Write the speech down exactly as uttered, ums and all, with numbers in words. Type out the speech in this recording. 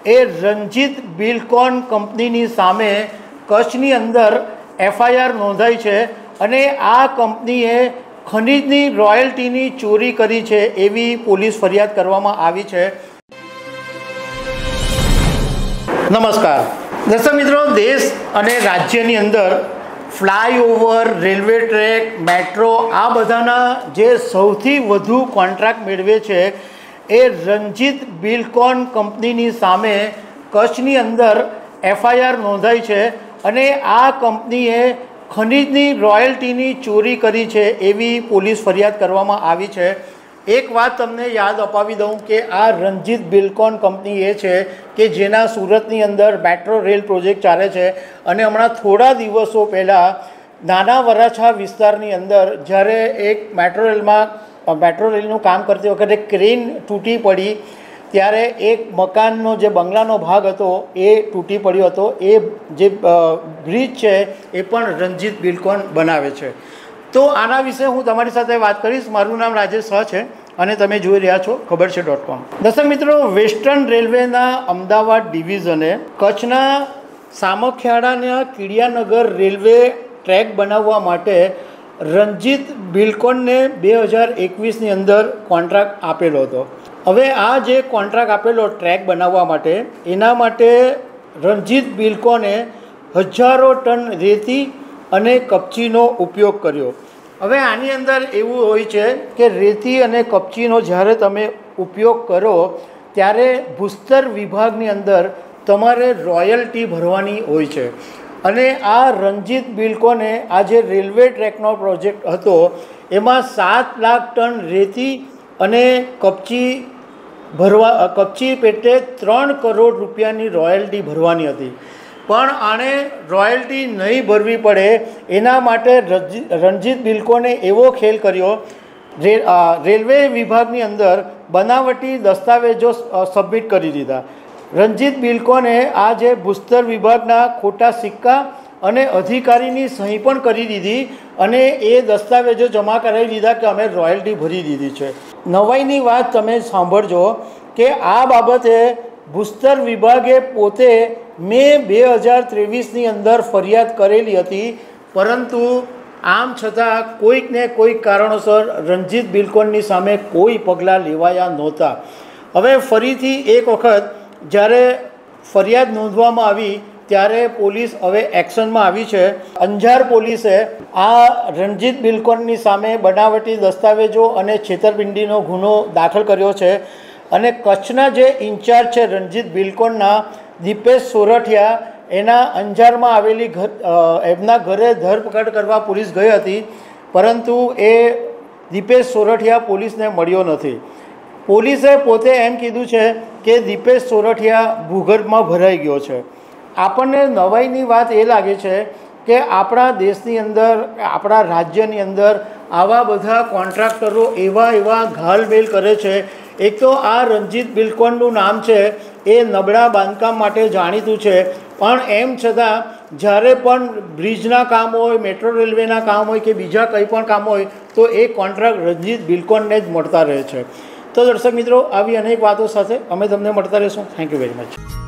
એ Ranjit Buildcon કંપનીની સામે કચ્છની અંદર એફઆઈઆર નોંધાઈ છે અને આ કંપનીએ ખનીજની રોયલ્ટીની ચોરી કરી છે એવી પોલીસ ફરિયાદ કરવામાં આવી છે। નમસ્કાર દર્શક મિત્રો, દેશ અને રાજ્યની અંદર ફ્લાયઓવર, રેલવે ટ્રેક, મેટ્રો આ બધાના જે સૌથી વધુ કોન્ટ્રાક્ટ મેળવે છે એ રંજીત બિલ્ડકોન કંપનીની સામે કચ્છની અંદર એફઆઈઆર નોંધાઈ છે અને આ કંપનીએ ખનીજની રોયલ્ટીની ચોરી કરી છે એવી પોલીસ ફરિયાદ કરવામાં આવી છે। એક વાત તમને યાદ અપાવી દઉં કે આ રંજીત બિલ્ડકોન કંપની એ છે કે જેના સુરતની અંદર મેટ્રો રેલ પ્રોજેક્ટ ચાલે છે અને હમણાં થોડા દિવસો પહેલાં નાના વરાછા વિસ્તારની અંદર જ્યારે એક મેટ્રો રેલમાં મેટ્રો રેલનું કામ કરતી વખતે ક્રેન તૂટી પડી ત્યારે એક મકાનનો જે બંગલાનો ભાગ હતો એ તૂટી પડ્યો હતો। એ જે બ્રિજ છે એ પણ રંજીત બિલ્ડકોન બનાવે છે। તો આના વિશે હું તમારી સાથે વાત કરીશ। મારું નામ રાજેશ શાહ છે અને તમે જોઈ રહ્યા છો ખબર છે ડોટ કોમ। દર્શક મિત્રો, વેસ્ટર્ન રેલવેના અમદાવાદ ડિવિઝને કચ્છના સામખિયાળાના કીડિયાનગર રેલવે ટ્રેક બનાવવા માટે રંજીત બિલ્ડકોનને બે હજાર એકવીસની અંદર કોન્ટ્રાક્ટ આપેલો હતો। હવે આ જે કોન્ટ્રાક્ટ આપેલો ટ્રેક બનાવવા માટે એના માટે રંજીત બિલ્ડકોને હજારો ટન રેતી અને કપચીનો ઉપયોગ કર્યો। હવે આની અંદર એવું હોય છે કે રેતી અને કપચીનો જ્યારે તમે ઉપયોગ કરો ત્યારે ભૂસ્તર વિભાગની અંદર તમારે રોયલ્ટી ભરવાની હોય છે અને આ રંજીત બિલ્ડકોને આ જે રેલવે ટ્રેકનો પ્રોજેક્ટ હતો એમાં સાત લાખ ટન રેતી અને કપચી ભરવા કપચી પેટે ત્રણ કરોડ રૂપિયાની રોયલ્ટી ભરવાની હતી, પણ આણે રોયલ્ટી નહીં ભરવી પડે એના માટે રંજીત બિલ્ડકોને એવો ખેલ કર્યો, રેલવે વિભાગની અંદર બનાવટી દસ્તાવેજો સબમિટ કરી દીધા। રંજીત બિલ્ડકોને આ જે ભૂસ્તર વિભાગના ખોટા સિક્કા અને અધિકારીની સહી પણ કરી દીધી અને એ દસ્તાવેજો જમા કરાવી દીધા કે અમે રોયલ્ટી ભરી દીધી છે। નવાઈની વાત તમે સાંભળજો કે આ બાબતે ભૂસ્તર વિભાગે પોતે મે બે હજાર ત્રેવીસની અંદર ફરિયાદ કરેલી હતી, પરંતુ આમ છતાં કોઈક ને કોઈક કારણોસર રંજીત બિલ્ડકોનની સામે કોઈ પગલાં લેવાયા નહોતા। હવે ફરીથી એક વખત જ્યારે ફરિયાદ નોંધવામાં આવી ત્યારે પોલીસ હવે એક્શનમાં આવી છે। અંજાર પોલીસે આ રંજીત બિલ્ડકોનની સામે બનાવટી દસ્તાવેજો અને છેતરપિંડીનો ગુનો દાખલ કર્યો છે અને કચ્છના જે ઇન્ચાર્જ છે રંજીત બિલ્ડકોનના દીપેશ સોરઠિયા એના અંજારમાં આવેલી ઘર એમના ઘરે ધરપકડ કરવા પોલીસ ગઈ હતી, પરંતુ એ દીપેશ સોરઠિયા પોલીસને મળ્યો નથી। પોલીસે પોતે એમ કીધું છે કે દીપેશ સોરઠિયા ભૂગર્ભમાં ભરાઈ ગયો છે। આપણને નવાઈની વાત એ લાગે છે કે આપણા દેશની અંદર, આપણા રાજ્યની અંદર આવા બધા કોન્ટ્રાક્ટરો એવા એવા ઘાલમેલ કરે છે। એક તો આ રંજીત બિલ્ડકોનનું નામ છે એ નબળા બાંધકામ માટે જાણીતું છે, પણ એમ છતાં જ્યારે પણ બ્રિજના કામ હોય, મેટ્રો રેલવેના કામ હોય કે બીજા કંઈ પણ કામ હોય તો એ કોન્ટ્રાક્ટ રંજીત બિલ્ડકોનને જ મળતા રહે છે। તો દર્શક મિત્રો, આવી અનેક વાતો સાથે અમે તમને મળતા રહીશું। Thank you very much.